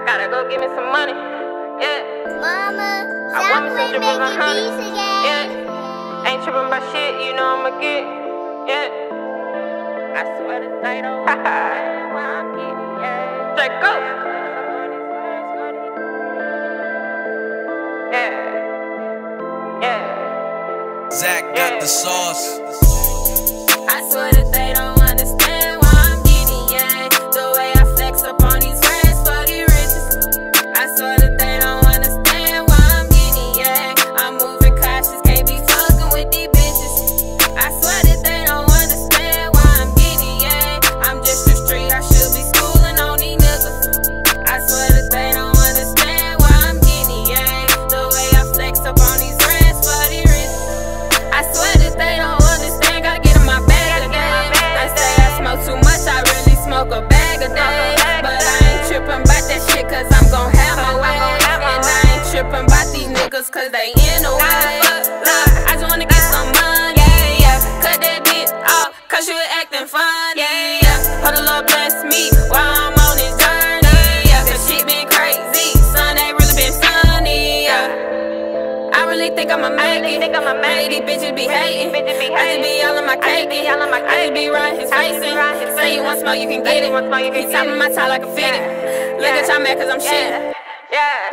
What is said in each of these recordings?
Gotta go give me some money. Yeah. Mama, I want me some stop drippin' making honey. beats again. Yeah. Ain't trippin' about shit, you know I'ma get. Yeah. I swear that they don't want why I'm getting. Yeah. Draco. Yeah. Yeah. Zach got the sauce. I swear that they don't understand why I'm getting, yeah. The way I flex up on these rats for the riches. I swear that they don't understand why I'm getting, yeah. I'm moving cautious, can't be fucking with these bitches. I swear that they don't understand why I'm getting, yeah. I'm just a street, I should be schooling on these niggas. I swear that they don't understand why I'm getting, yeah. The way I flex up on these rats for the riches. I swear that they don't understand, gotta get in my bag again. I say I smoke too much, I really smoke a bag a day. But I ain't trippin' about that shit, cause I'm gon' have my way. And I ain't trippin' about these niggas, cause they in the way. Look, I just wanna get some money, yeah. Cut that dick off, cause you acting funny, yeah. Hold the Lord bless me while I'm on this journey, yeah. Cause shit been crazy, sun ain't really been sunny, yeah. I really think I'ma make it. These bitches be hating. I just be all on my cake. I just be riding his facing. Say you want smoke, you can get it. He topping my tie like a fitted. Look at y'all mad cause I'm shitting. Yeah.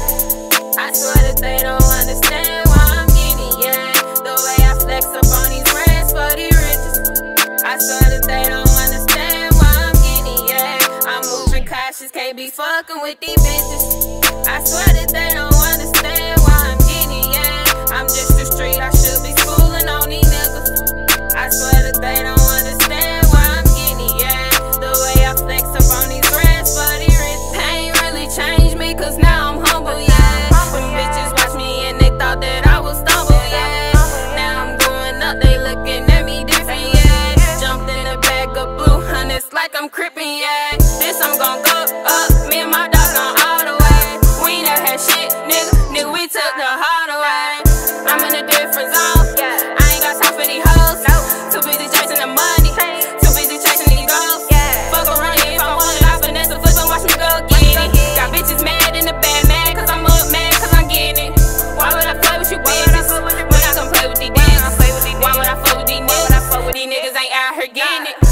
I swear that they don't understand why I'm getting, yeah. The way I flex up on these rats for the riches. I swear that they don't understand why I'm getting, yeah. I'm moving cautious, can't be fucking with these bitches. I swear that they don't understand why I'm getting, yeah. I'm just a street, I should be schooling on these niggas. I swear that they don't understand why I'm getting, yeah. The way I flex up on these rats for the rich. Ain't really changed me, cause now I'm humble, yeah. Them bitches watch me and they thought that I would stumble, yeah. Now I'm going up, they looking at me different, yeah. Jumped in a bag of blue hundreds like I'm crippin', yeah. This I'm gon' go up, me and my dog on all the way. We ain't never had shit, nigga, we took the hard away. I'm in a different zone, I ain't got time for these hoes. Too busy chasing the money, too busy chasing these goals. Fuck around here if I want it, I finesse the flip and watch me go get it. Got bitches mad in the bed, mad cause I'm up, mad cause I'm getting it. Why would I play with you bitches when I can play with these niggas? Why would I fuck with these niggas? These niggas ain't out here getting it.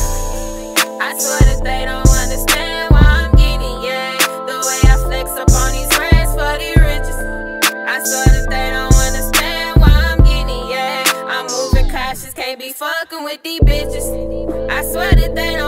I swear that they don't understand why I'm getting, yeah. The way I flex up on these rats for the riches. I swear that they don't understand why I'm getting, yeah. I'm moving cautious, can't be fucking with these bitches. I swear that they don't